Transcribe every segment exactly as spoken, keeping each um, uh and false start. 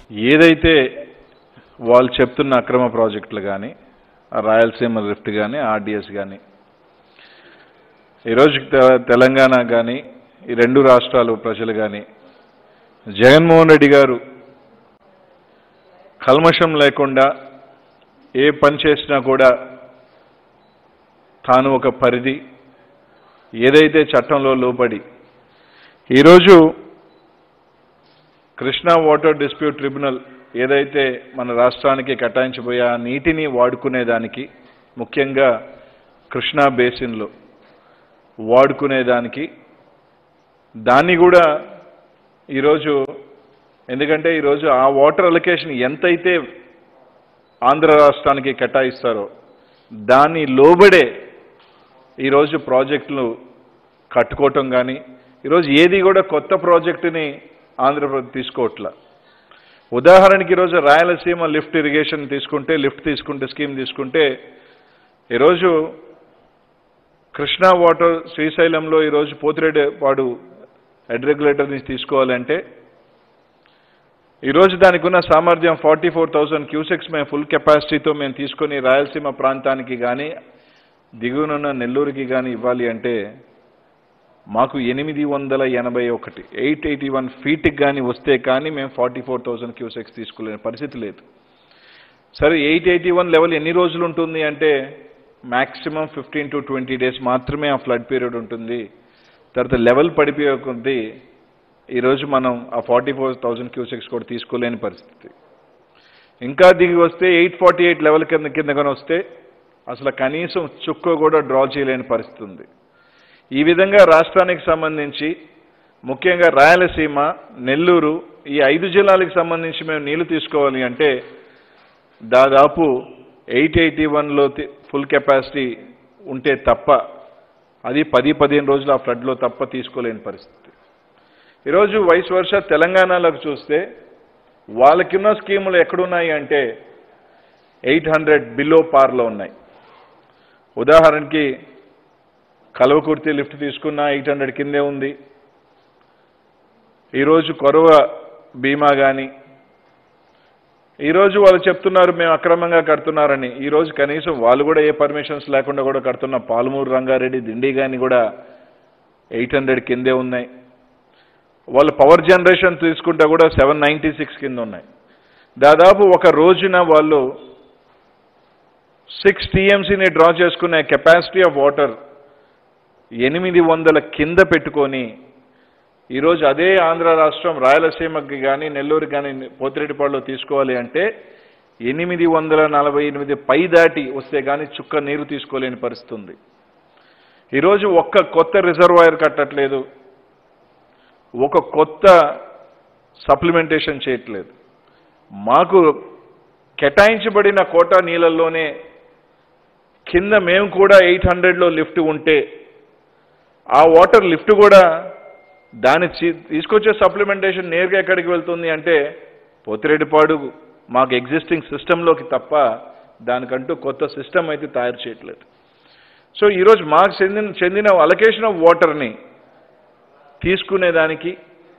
ఏదైతే వాళ్ళు చెప్తున్న అక్రమ ప్రాజెక్టులు కానీ రాయలసీమ లిఫ్ట్ కానీ ఆర్డీఎస్ కానీ ఈరోజు తెలంగాణ కానీ ఈ రెండు రాష్ట్రాలు ప్రజలు కానీ జగన్మోహన్ రెడ్డి గారు కల్మషం లేకుండా ఏ పని చేసినా కూడా తాను ఒక పరిధి ఏదైతే చట్టంలో లోబడి ఈరోజు కృష్ణా వాటర్ డిస్ప్యూట్ ట్రిబ్యునల్ ఏదైతే మన రాష్ట్రానికి కేటాయించబోయే ఆ నీటిని వాడుకునేదానికి ముఖ్యంగా కృష్ణా బేసిన్లో వాడుకునేదానికి దాన్ని కూడా ఈరోజు ఎందుకంటే ఈరోజు ఆ వాటర్ అలొకేషన్ ఎంతైతే ఆంధ్ర రాష్ట్రానికి కేటాయిస్తారో దాన్ని లోబడే ఈరోజు ప్రాజెక్టులు కట్టుకోవటం కానీ ఈరోజు ఏది కూడా కొత్త ప్రాజెక్టుని ఆంధ్రప్రదేశ్ తీసుకోవట్లా. ఉదాహరణకి ఈరోజు రాయలసీమ లిఫ్ట్ ఇరిగేషన్ తీసుకుంటే లిఫ్ట్ తీసుకుంటే స్కీమ్ తీసుకుంటే ఈరోజు కృష్ణా వాటర్ శ్రీశైలంలో ఈరోజు పోతిరెడ్డి వాడు హెడ్ రెగ్యులేటర్ నుంచి తీసుకోవాలంటే ఈరోజు దానికి ఉన్న సామర్థ్యం ఫార్టీ ఫోర్ థౌసండ్ క్యూసెక్స్ మేము ఫుల్ కెపాసిటీతో మేము తీసుకొని రాయలసీమ ప్రాంతానికి కానీ దిగువనున్న నెల్లూరుకి కానీ ఇవ్వాలి అంటే మాకు ఎనిమిది వందల ఎనభై ఒకటి ఎయిట్ ఎయిటీ వన్ ఫీట్కి కానీ వస్తే కానీ మేము ఫార్టీ ఫోర్ థౌసండ్ క్యూసెక్స్ తీసుకోలేని పరిస్థితి లేదు. సరే ఎయిట్ ఎయిటీ వన్ లెవెల్ ఎన్ని రోజులు ఉంటుంది అంటే maximum fifteen to twenty days మాత్రమే ఆ ఫ్లడ్ పీరియడ్ ఉంటుంది. తర్వాత లెవెల్ పడిపోయే కొద్దీ ఈరోజు మనం ఆ ఫార్టీ ఫోర్ థౌసండ్ క్యూసెక్స్ కూడా తీసుకోలేని పరిస్థితి. ఇంకా దిగి వస్తే ఎయిట్ ఫార్టీ ఎయిట్ లెవెల్ కింద కిందగానే వస్తే అసలు కనీసం చుక్క కూడా డ్రా చేయలేని పరిస్థితి ఉంది. ఈ విధంగా రాష్ట్రానికి సంబంధించి ముఖ్యంగా రాయలసీమ నెల్లూరు ఈ ఐదు జిల్లాలకు సంబంధించి మేము నీళ్లు తీసుకోవాలి అంటే దాదాపు ఎయిట్ ఎయిటీ వన్లో ఫుల్ కెపాసిటీ ఉంటే తప్ప అది పది పదిహేను రోజులు ఆ ఫ్లడ్లో తప్ప తీసుకోలేని పరిస్థితి. ఈరోజు వైస్ వర్ష తెలంగాణలోకి చూస్తే వాళ్ళకున్న స్కీములు ఎక్కడున్నాయి అంటే ఎయిట్ హండ్రెడ్ బిలో పార్లో ఉన్నాయి. ఉదాహరణకి కల్వకుర్తి లిఫ్ట్ తీసుకున్న ఎయిట్ హండ్రెడ్ కిందే ఉంది. ఈరోజు కొరవ బీమా కానీ ఈరోజు వాళ్ళు చెప్తున్నారు మేము అక్రమంగా కడుతున్నారని. ఈరోజు కనీసం వాళ్ళు కూడా ఏ పర్మిషన్స్ లేకుండా కూడా కడుతున్న పాలమూరు రంగారెడ్డి దిండి కానీ కూడా ఎయిట్ హండ్రెడ్ కిందే ఉన్నాయి. వాళ్ళు పవర్ జనరేషన్ తీసుకుంటే కూడా సెవెన్ నైంటీ సిక్స్ కింద ఉన్నాయి. దాదాపు ఒక రోజున వాళ్ళు సిక్స్ టీఎంసీని డ్రా చేసుకునే కెపాసిటీ ఆఫ్ వాటర్ ఎనిమిది వందల కింద పెట్టుకొని ఈరోజు అదే ఆంధ్ర రాష్ట్రం రాయలసీమకి కానీ నెల్లూరుకి కానీ పోతిరెడ్డిపాడులో తీసుకోవాలి అంటే ఎనిమిది వందల నలభై ఎనిమిది పై దాటి వస్తే కానీ చుక్క నీరు తీసుకోలేని పరిస్థితి ఉంది. ఈరోజు ఒక్క కొత్త రిజర్వాయర్ కట్టట్లేదు, ఒక కొత్త సప్లిమెంటేషన్ చేయట్లేదు. మాకు కేటాయించబడిన కోటా నీళ్ళల్లోనే కింద మేము కూడా ఎయిట్ హండ్రెడ్లో లిఫ్ట్ ఉంటే ఆ వాటర్ లిఫ్ట్ కూడా దాన్ని తీసుకొచ్చే సప్లిమెంటేషన్ నేరుగా ఎక్కడికి వెళ్తుంది అంటే పోతిరెడ్డిపాడు మాకు ఎగ్జిస్టింగ్ సిస్టంలోకి తప్ప దానికంటూ కొత్త సిస్టమ్ అయితే తయారు చేయట్లేదు. సో ఈరోజు మాకు చెందిన చెందిన అలొకేషన్ ఆఫ్ వాటర్ని తీసుకునేదానికి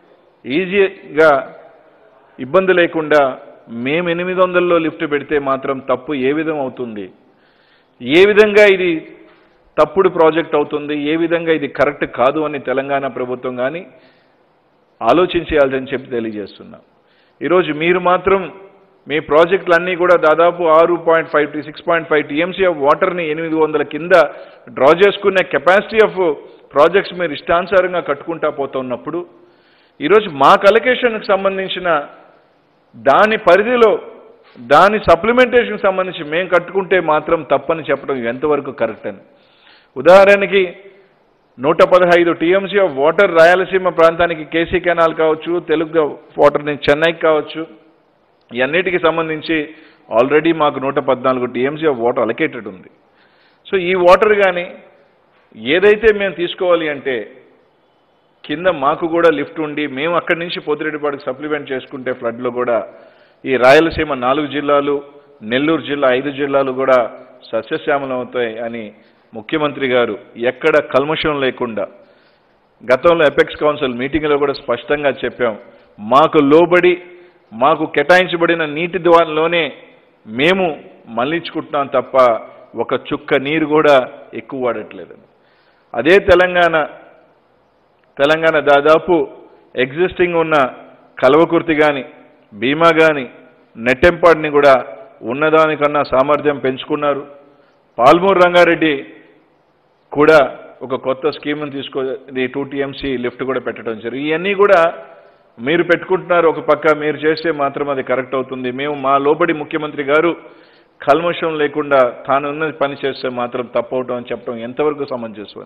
ఈజీగా ఇబ్బంది లేకుండా మేము ఎనిమిది వందల్లో లిఫ్ట్ పెడితే మాత్రం తప్పు ఏ విధం అవుతుంది, ఏ విధంగా ఇది తప్పుడు ప్రాజెక్ట్ అవుతుంది, ఏ విధంగా ఇది కరెక్ట్ కాదు అని తెలంగాణ ప్రభుత్వం కానీ ఆలోచించేయాలని చెప్పి తెలియజేస్తున్నాం. ఈరోజు మీరు మాత్రం మీ ప్రాజెక్టులన్నీ కూడా దాదాపు ఆరు point five to six point five TMC of వాటర్ని ఎనిమిది వందల కింద డ్రా చేసుకునే కెపాసిటీ ఆఫ్ ప్రాజెక్ట్స్ మీరు ఇష్టానుసారంగా కట్టుకుంటా పోతున్నప్పుడు ఈరోజు మా అలొకేషన్కి సంబంధించిన దాని పరిధిలో దాని సప్లిమెంటేషన్కి సంబంధించి మేము కట్టుకుంటే మాత్రం తప్పని చెప్పడం ఎంతవరకు కరెక్ట్ అని. ఉదాహరణకి నూట పదహైదు టీఎంసీ ఆఫ్ వాటర్ రాయలసీమ ప్రాంతానికి కేసీ కెనాల్ కావచ్చు, తెలుగు వాటర్ నుంచి చెన్నైకి కావచ్చు, ఇవన్నిటికి సంబంధించి ఆల్రెడీ మాకు నూట పద్నాలుగు టీఎంసీ ఆఫ్ వాటర్ అలొకేటెడ్ ఉంది. సో ఈ వాటర్ కానీ ఏదైతే మేము తీసుకోవాలి అంటే కింద మాకు కూడా లిఫ్ట్ ఉండి మేము అక్కడి నుంచి పోతిరెడ్డిపాడుకు సప్లిమెంట్ చేసుకుంటే ఫ్లడ్లో కూడా ఈ రాయలసీమ నాలుగు జిల్లాలు నెల్లూరు జిల్లా ఐదు జిల్లాలు కూడా సస్యశ్యామలం అవుతాయి అని ముఖ్యమంత్రి గారు ఎక్కడ కల్మషం లేకుండా గతంలో ఎపెక్స్ కౌన్సిల్ మీటింగ్లో కూడా స్పష్టంగా చెప్పాం. మాకు లోబడి మాకు కేటాయించబడిన నీటి ద్వారాలోనే మేము మళ్లించుకుంటున్నాం తప్ప ఒక చుక్క నీరు కూడా ఎక్కువ వాడట్లేదు. అదే తెలంగాణ తెలంగాణ దాదాపు ఎగ్జిస్టింగ్ ఉన్న కల్వకుర్తి కానీ భీమా కానీ నెట్టెంపాడిని కూడా ఉన్నదానికన్నా సామర్థ్యం పెంచుకున్నారు. పాల్మూరు రంగారెడ్డి కూడా ఒక కొత్త స్కీమ్ను తీసుకో టూ టీఎంసీ లిఫ్ట్ కూడా పెట్టడం జరిగింది. ఇవన్నీ కూడా మీరు పెట్టుకుంటున్నారు. ఒక పక్క మీరు చేస్తే మాత్రం అది కరెక్ట్ అవుతుంది. మేము మా లోబడి ముఖ్యమంత్రి గారు కల్మషం లేకుండా తాను ఉన్నది పని చేస్తే మాత్రం తప్పవటం అని చెప్పడం ఎంతవరకు సమంజసం?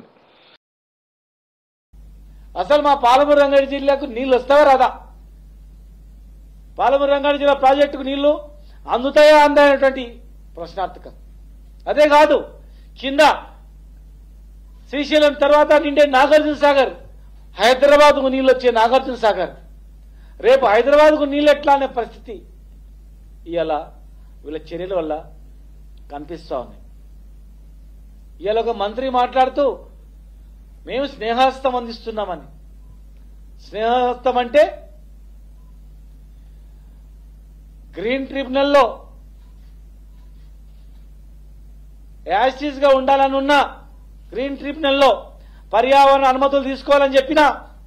అసలు మా పాలమూరు రంగారెడ్డి జిల్లాకు నీళ్లు వస్తావా రాదా? పాలమూరు రంగారెడ్డి జిల్లా ప్రాజెక్టుకు నీళ్లు అందుతాయా అందనేటువంటి ప్రశ్నార్థకం. అదే కాదు, కింద శ్రీశైలం తర్వాత నిండే నాగార్జున సాగర్, హైదరాబాద్కు నీళ్ళు వచ్చే నాగార్జున సాగర్, రేపు హైదరాబాద్కు నీళ్ళు ఎట్లా అనే పరిస్థితి ఇవాళ వీళ్ళ చర్యల వల్ల కనిపిస్తూ ఉంది. ఇవాళ ఒక మంత్రి మాట్లాడుతూ మేము స్నేహస్తం అందిస్తున్నామని. స్నేహస్తం అంటే గ్రీన్ ట్రిబ్యునల్లో యాసిస్ గా ఉండాలని ఉన్న గ్రీన్ ట్రిబ్యునల్లో పర్యావరణ అనుమతులు తీసుకోవాలని చెప్పినా,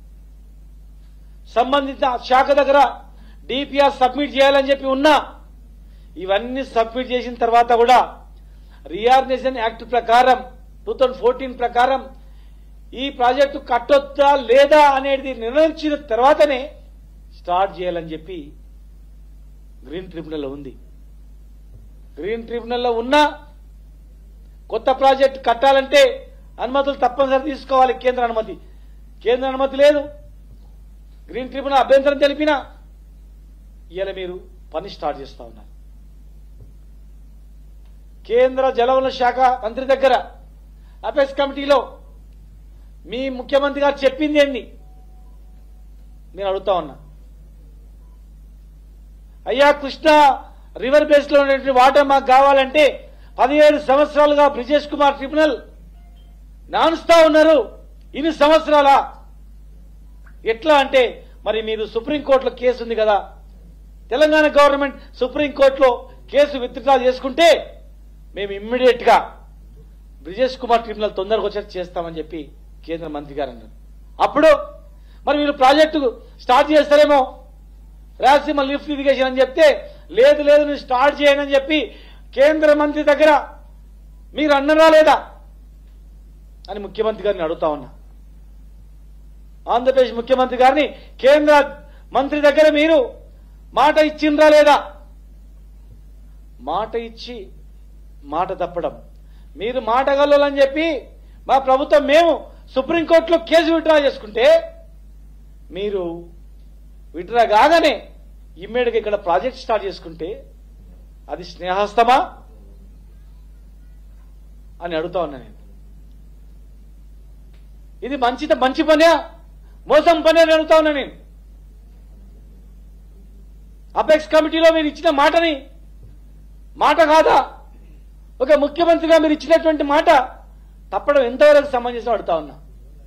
సంబంధిత శాఖ దగ్గర డిపిఆర్ సబ్మిట్ చేయాలని చెప్పి ఉన్నా, ఇవన్నీ సబ్మిట్ చేసిన తర్వాత కూడా రీఆర్గనైజేషన్ యాక్ట్ ప్రకారం టూ థౌజండ్ ఫోర్టీన్ ప్రకారం ఈ ప్రాజెక్టు కట్టొద్దా లేదా అనేది నిర్ణయించిన తర్వాతనే స్టార్ట్ చేయాలని చెప్పి గ్రీన్ ట్రిబ్యునల్లో ఉంది. గ్రీన్ ట్రిబ్యునల్లో ఉన్న కొత్త ప్రాజెక్టు కట్టాలంటే అనుమతులు తప్పనిసరి తీసుకోవాలి, కేంద్ర అనుమతి. కేంద్ర అనుమతి లేదు. గ్రీన్ ట్రిబ్యునల్ అభ్యంతరం తెలిపినా ఇవాళ మీరు పని స్టార్ట్ చేస్తా ఉన్నారు. కేంద్ర జలవనరుల శాఖ మంత్రి దగ్గర అపెక్స్ కమిటీలో మీ ముఖ్యమంత్రి గారు చెప్పింది ఏంది నేను అడుగుతా ఉన్నా. అయ్యా, కృష్ణా రివర్ బేస్ లో ఉన్నటువంటి వాటర్ మాకు కావాలంటే పదిహేడు సంవత్సరాలుగా బ్రిజేష్ కుమార్ ట్రిబ్యునల్ నానుస్తా ఉన్నారు. ఇన్ని సంవత్సరాలా? ఎట్లా అంటే మరి మీరు సుప్రీంకోర్టులో కేసు ఉంది కదా, తెలంగాణ గవర్నమెంట్ సుప్రీంకోర్టులో కేసు విత్డ్రా చేసుకుంటే మేము ఇమ్మీడియట్ గా బ్రిజేష్ కుమార్ ట్రిబ్యునల్ తొందరగా వచ్చేట్టు చేస్తామని చెప్పి కేంద్ర మంత్రి గారు అన్నారు. అప్పుడు మరి వీళ్ళు ప్రాజెక్టు స్టార్ట్ చేస్తారేమో, రాయలసీమ లిఫ్ట్ ఇరిగేషన్ అని చెప్తే లేదు లేదు నేను స్టార్ట్ చేయను అని చెప్పి కేంద్ర మంత్రి దగ్గర మీరు అన్నరా లేదా అని ముఖ్యమంత్రి గారిని అడుగుతా ఉన్నా. ఆంధ్రప్రదేశ్ ముఖ్యమంత్రి గారిని కేంద్ర మంత్రి దగ్గర మీరు మాట ఇచ్చిండ్రా లేదా? మాట ఇచ్చి మాట తప్పడం, మీరు మాట గల్లోలని చెప్పి మా ప్రభుత్వం మేము సుప్రీంకోర్టులో కేసు విత్డ్రా చేసుకుంటే మీరు విత్డ్రా కాగానే ఇమ్మీడియట్గా ఇక్కడ ప్రాజెక్ట్ స్టార్ట్ చేసుకుంటే అది స్నేహస్తమా అని అడుగుతా ఉన్నా నేను. ఇది మంచి మంచి పనే మోసం పనే అని అడుగుతా ఉన్నా నేను. అపెక్స్ కమిటీలో మీరు ఇచ్చిన మాటని మాట కాదా? ఒక ముఖ్యమంత్రిగా మీరు ఇచ్చినటువంటి మాట తప్పడం ఎంతవరకు సమంజసం అడుగుతా ఉన్నా.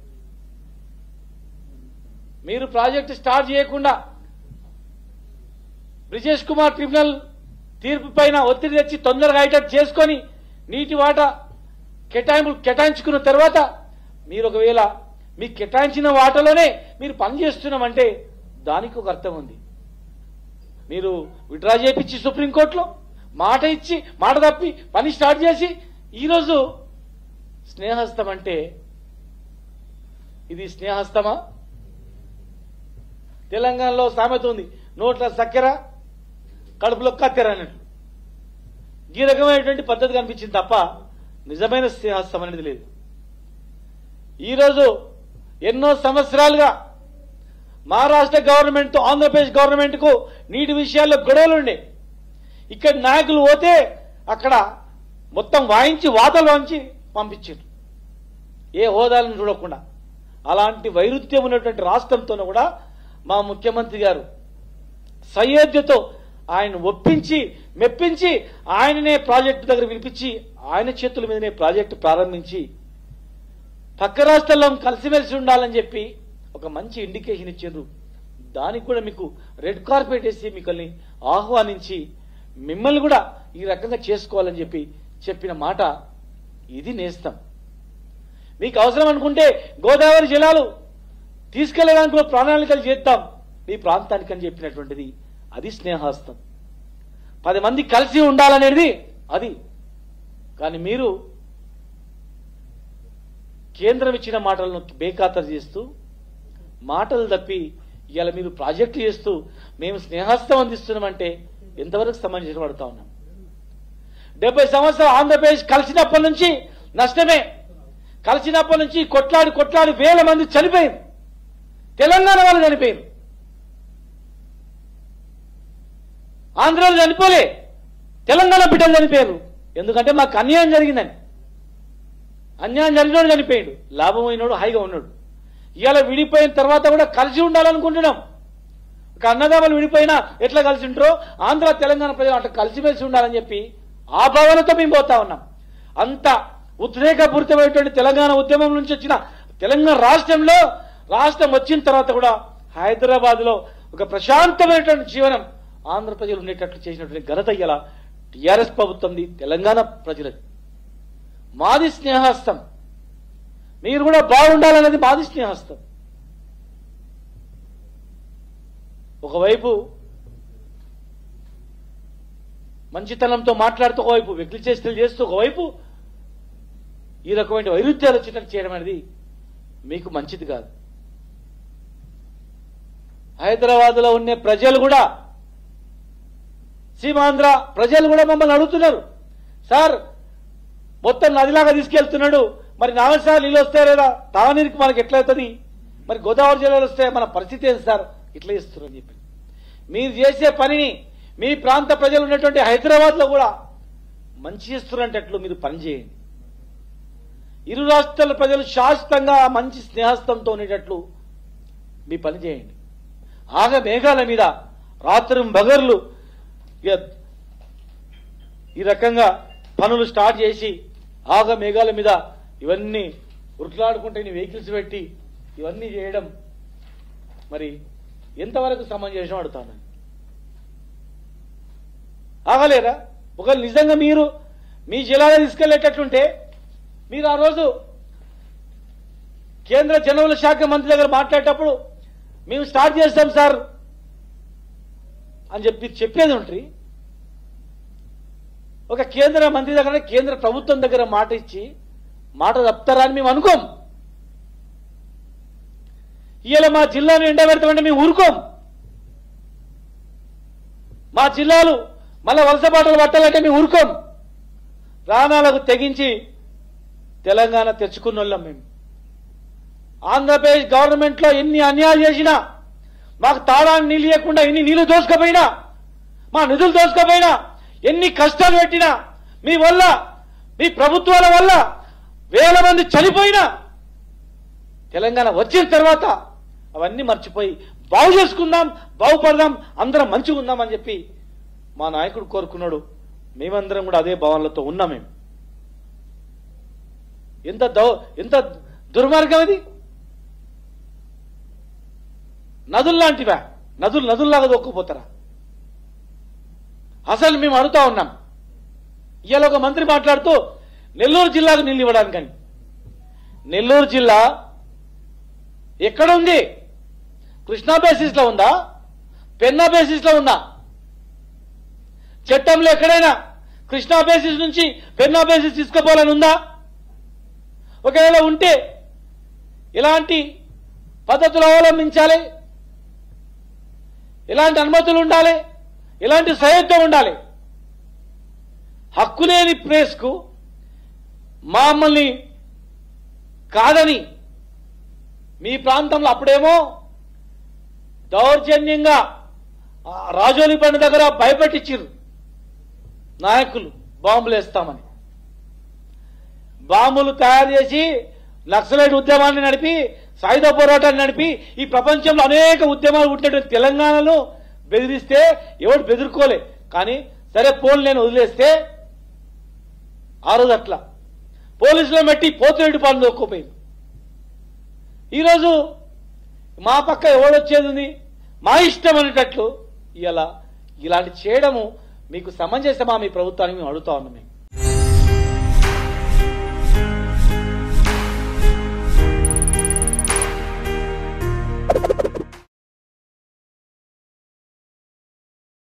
మీరు ప్రాజెక్టు స్టార్ట్ చేయకుండా బ్రిజేష్ కుమార్ ట్రిబ్యునల్ తీర్పు పైన ఒత్తిడి తెచ్చి తొందరగా అయ్యేటట్టు చేసుకొని నీటి వాటా కేటాయింపు కేటాయించుకున్న తర్వాత మీరు ఒకవేళ మీకు కేటాయించిన వాటాలోనే మీరు పని చేస్తున్నామంటే దానికి ఒక అర్థం ఉంది. మీరు విత్డ్రా చేయించి సుప్రీంకోర్టులో మాట ఇచ్చి మాట తప్పి పని స్టార్ట్ చేసి ఈరోజు స్నేహస్తం అంటే ఇది స్నేహస్తమా? తెలంగాణలో సామెత ఉంది, నోట్ల చక్కెర కడుపులో కత్తెర అన్నట్టు. ఈ రకమైనటువంటి పద్ధతి కనిపించింది తప్ప నిజమైన స్నేహస్తం అనేది లేదు. ఈరోజు ఎన్నో సంవత్సరాలుగా మహారాష్ట్ర గవర్నమెంట్ తో ఆంధ్రప్రదేశ్ గవర్నమెంట్ కు నీటి విషయాల్లో గొడవలుండే. ఇక్కడ నాయకులు పోతే అక్కడ మొత్తం వాయించి వాతలు వాయించి పంపించారు, ఏ హోదాలను చూడకుండా. అలాంటి వైరుధ్యం ఉన్నటువంటి రాష్ట్రంతోనూ కూడా మా ముఖ్యమంత్రి గారు సయోధ్యతో ఆయన ఒప్పించి మెప్పించి ఆయననే ప్రాజెక్టు దగ్గర వినిపించి ఆయన చేతుల మీదనే ప్రాజెక్టు ప్రారంభించి పక్క రాష్ట్రాల్లో కలిసిమెలిసి ఉండాలని చెప్పి ఒక మంచి ఇండికేషన్ ఇచ్చారు. దానికి కూడా మీకు రెడ్ కార్పెట్ వేసి మిమ్మల్ని ఆహ్వానించి మిమ్మల్ని కూడా ఈ రకంగా చేసుకోవాలని చెప్పి చెప్పిన మాట ఇది నేస్తం. మీకు అవసరం అనుకుంటే గోదావరి జలాలు తీసుకెళ్లడానికి కూడా ప్రణాళికలు చేద్దాం మీ ప్రాంతానికి అని చెప్పినటువంటిది అది స్నేహాస్తం. పది మంది కలిసి ఉండాలనేది అది. కానీ మీరు కేంద్రం ఇచ్చిన మాటలను బేఖాతరు చేస్తూ మాటలు తప్పి ఇవాళ మీరు ప్రాజెక్టు చేస్తూ మేము స్నేహస్తం అందిస్తున్నామంటే ఎంతవరకు సమంజసం పడతా ఉన్నాం? డెబ్బై సంవత్సరాలు ఆంధ్రప్రదేశ్ కలిసినప్పటి నుంచి నష్టమే. కలిసినప్పటి నుంచి కొట్లాడి కొట్లాడి వేల మంది చనిపోయారు. తెలంగాణ వాళ్ళు చనిపోయారు. ఆంధ్రాలో చనిపోలే, తెలంగాణ బిడ్డలు చనిపోయారు. ఎందుకంటే మాకు అన్యాయం జరిగిందని. అన్యాయం జరిగినోడు చనిపోయాడు, లాభమైనోడు హాయిగా ఉన్నాడు. ఇవాళ విడిపోయిన తర్వాత కూడా కలిసి ఉండాలనుకుంటున్నాం. ఒక అన్నదమ్ములు విడిపోయినా ఎట్లా కలిసి ఉంటారో ఆంధ్ర తెలంగాణ ప్రజలు అట్లా కలిసిమెలిసి ఉండాలని చెప్పి ఆ భావనతో మేము పోతా ఉన్నాం. అంత ఉద్రేకపూరితమైనటువంటి తెలంగాణ ఉద్యమం నుంచి వచ్చిన తెలంగాణ రాష్ట్రంలో రాష్ట్రం వచ్చిన తర్వాత కూడా హైదరాబాద్ లో ఒక ప్రశాంతమైనటువంటి జీవనం ఆంధ్ర ప్రజలు ఉండేటట్లు చేసినటువంటి ఘనత ఇలా టీఆర్ఎస్ ప్రభుత్వంది, తెలంగాణ ప్రజలది. మాది స్నేహస్తం. మీరు కూడా బాగుండాలనేది మాది స్నేహస్తం. ఒకవైపు మంచితనంతో మాట్లాడుతూ, ఒకవైపు వెకిలి చేష్టలు చేస్తూ, ఒకవైపు ఈ రకమైన వైరుధ్యాలు వచ్చేటట్టు చేయడం అనేది మీకు మంచిది కాదు. హైదరాబాద్ లో ఉండే ప్రజలు కూడా, సీమాంధ్ర ప్రజలు కూడా మమ్మల్ని అడుగుతున్నారు, సార్ మొత్తం నదిలాగా తీసుకెళ్తున్నాడు, మరి నాలుగు నీళ్ళు వస్తాయి లేదా, తాగునీరికి మనకి ఎట్లవుతుంది, మరి గోదావరి జిల్లాలో వస్తే మన పరిస్థితి ఏంటి సార్, ఇట్లా ఇస్తున్నారని చెప్పి మీరు చేసే పనిని మీ ప్రాంత ప్రజలు ఉన్నటువంటి హైదరాబాద్ లో కూడా మంచి చేస్తున్నట్లు మీరు పనిచేయండి. ఇరు రాష్ట్రాల ప్రజలు శాశ్వతంగా మంచి స్నేహస్తంతో ఉండేటట్లు మీ పని చేయండి. ఆగ మేఘాల మీద రాత్రి బగర్లు ఈ రకంగా పనులు స్టార్ట్ చేసి ఆగ మేఘాల మీద ఇవన్నీ ఉరుట్లాడుకుంటే వెహికల్స్ పెట్టి ఇవన్నీ చేయడం మరి ఎంతవరకు సమంజసం అడుగుతాను. ఆగలేరా? ఒకవేళ నిజంగా మీరు మీ జిల్లాలో తీసుకెళ్లేటట్లుంటే మీరు ఆ రోజు కేంద్ర జనవల శాఖ మంత్రి దగ్గర మాట్లాడేటప్పుడు మేము స్టార్ట్ చేస్తాం సార్ అని చెప్పి చెప్పేది ఉంటుంది. ఒక కేంద్ర మంత్రి దగ్గర, కేంద్ర ప్రభుత్వం దగ్గర మాట ఇచ్చి మాట తప్పుతారా అని మేము అనుకోం. ఇవాళ మా జిల్లాను ఎండబెడతామంటే మేము ఊరుకోం. మా జిల్లాలు మళ్ళా వలస బాటలు పట్టాలంటే మేము ఊరుకోం. ప్రాణాలకు తెగించి తెలంగాణ తెచ్చుకున్న వాళ్ళం మేము. ఆంధ్రప్రదేశ్ గవర్నమెంట్ లో ఎన్ని అన్యాయాలు చేసినా, మాకు తాళాన్ని నీళ్ళు ఇవ్వకుండా ఎన్ని నీళ్లు దోసుకపోయినా, మా నిధులు దోసుకపోయినా, ఎన్ని కష్టాలు పెట్టినా, మీ వల్ల మీ ప్రభుత్వాల వల్ల వేల మంది చనిపోయినా తెలంగాణ వచ్చిన తర్వాత అవన్నీ మర్చిపోయి బాగు చేసుకుందాం, బాగుపడదాం, అందరం మంచిగా ఉందాం అని చెప్పి మా నాయకుడు కోరుకున్నాడు. మేమందరం కూడా అదే భావనలతో ఉన్నాం. మేము ఎంత దౌ ఎంత దుర్మార్గం ఇది. నదుల్లాంటివా? నదులు నదుల్లాగా దొక్కుపోతారా? అసలు మేము అడుగుతా ఉన్నాం. ఇవాళ ఒక మంత్రి మాట్లాడుతూ నెల్లూరు జిల్లాకు నీళ్ళు ఇవ్వడానికని. నెల్లూరు జిల్లా ఎక్కడ ఉంది? కృష్ణా బేసిస్ లో ఉందా, పెన్నా బేసిస్ లో ఉందా? చట్టంలో ఎక్కడైనా కృష్ణా బేసిస్ నుంచి పెన్నా బేసిస్ తీసుకుపోవాలని ఉందా? ఒకవేళ ఉంటే ఎలాంటి పద్ధతులు అవలంబించాలి, ఎలాంటి అనుమతులు ఉండాలి, ఎలాంటి సహాయంతో ఉండాలి? హక్కు లేని ప్లేస్కు మమ్మల్ని కాదని మీ ప్రాంతంలో అప్పుడేమో దౌర్జన్యంగా రాజోలి బండి దగ్గర భయపెట్టించారు నాయకులు, బాంబులు వేస్తామని. బాంబులు తయారు చేసి నక్సలైట్ ఉద్యమాన్ని నడిపి, సాయుధ పోరాటాన్ని నడిపి ఈ ప్రపంచంలో అనేక ఉద్యమాలు ఉన్నటువంటి తెలంగాణలో బెదిరిస్తే ఎవడు బెదిరుకోలే. కానీ సరే పోలు నేను వదిలేస్తే ఆ రోజు అట్లా పోలీసులో పెట్టి పోతురెడ్డి పాలన దొక్కుపోయింది. ఈరోజు మా పక్క ఎవడొచ్చేది ఉంది, మా ఇష్టం అనేటట్లు ఇలా ఇలాంటి చేయడము మీకు సమంజసమా మీ ప్రభుత్వానికి మేము అడుగుతా ఉన్నాం మేము